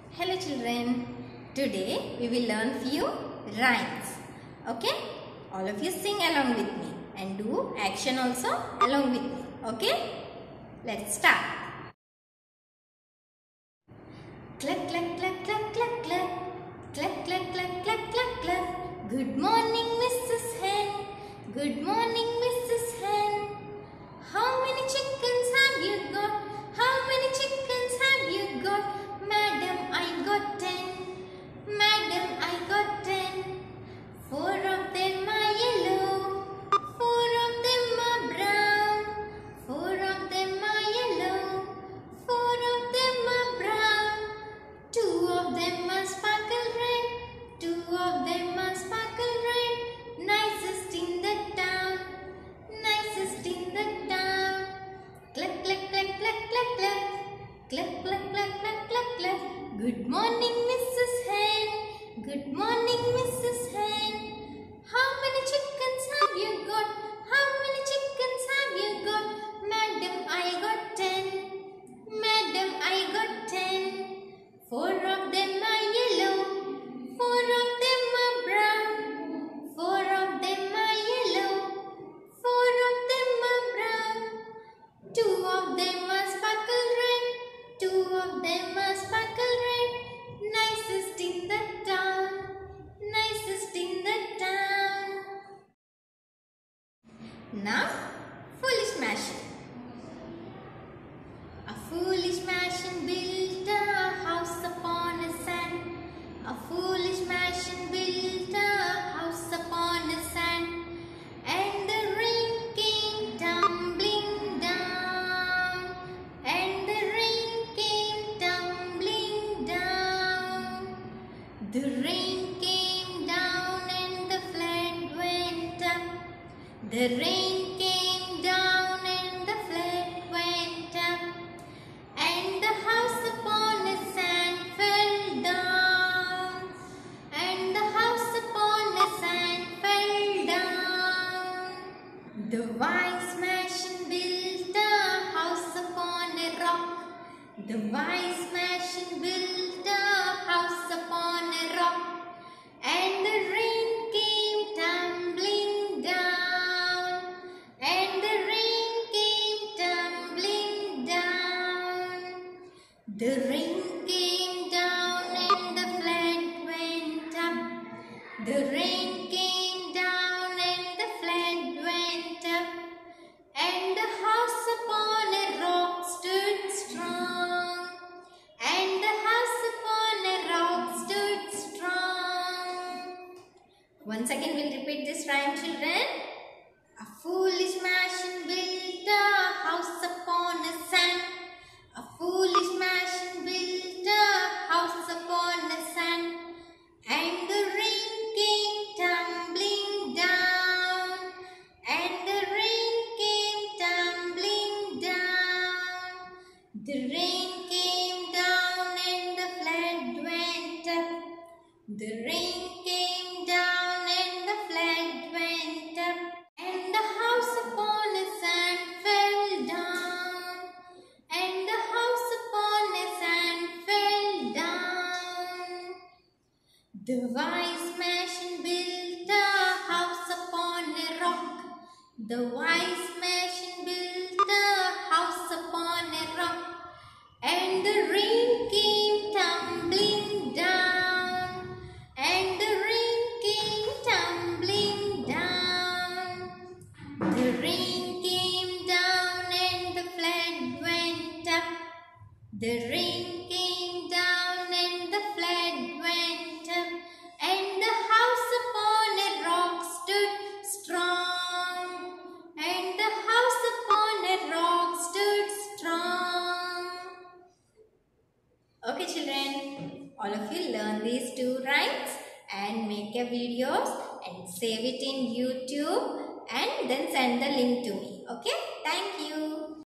Hello children, today we will learn few rhymes. Okay, all of you sing along with me and do action also along with me. Okay, let's start. Cluck cluck cluck cluck cluck cluck, cluck cluck cluck cluck cluck cluck. Good morning Mrs. Hen, good morning Mrs. Hen. How many chickens have you got? How many chickens have you got? Madam, I got 10. Madam, I got 10. 4 of them are yellow. 4 of them are brown. 4 of them are yellow. 4 of them are brown. 2 of them are sparkle red. 2 of them are sparkle red. Nicest in the town. Nicest in the town. Cluck, cluck, cluck, cluck, cluck, cluck. Cluck, cluck, cluck, cluck, cluck, cluck. Good morning, Mrs. Hen. Good morning, Mrs. Hen. How many chickens have you got? How many chickens have you got? Madam, I got 10. Madam, I got 10. 4 of them are yellow. 4 of them are brown. 4 of them are yellow. 4 of them are brown. 2 of them are sparkle red. 2 of them are sparkle red. Nicest in the town. Nicest in the town. Now, foolish machine. A foolish machine built a house upon a sand. A foolish machine built a house upon a sand. And the rain came tumbling down. And the rain came tumbling down. The rain came down and the flood went up. The rain came down and the flood went up. And the house upon the sand fell down. And the house upon the sand fell down. The wise machine built a house upon a rock. The wise machine built a house upon a rock. And the rain came tumbling down. And the rain came tumbling down. The rain came down and the flood went up. The rain came down and the flood went up. And the house upon a rock stood strong. And the house upon a rock stood strong. Once again we'll repeat this rhyme, children. A foolish machine built a house upon a sand. A foolish machine built a house upon a sand. And the rain came tumbling down. And the rain came tumbling down. The rain came down and the flood went up. The rain came down and the flood went up. And the house upon a sand fell down. And the house upon a sand fell down. The wise machine built a house upon a rock. The wise machine built a house upon a rock. And the rain came tumbling down. And the rain came tumbling down. The rain came down and the flood went up. The rain came down and the flood went up. And the house upon a rock stood strong. And the house upon a rock stood strong. Okay children, all of you learn these 2 rhymes and make a videos and save it in YouTube and then send the link to me. Okay, thank you.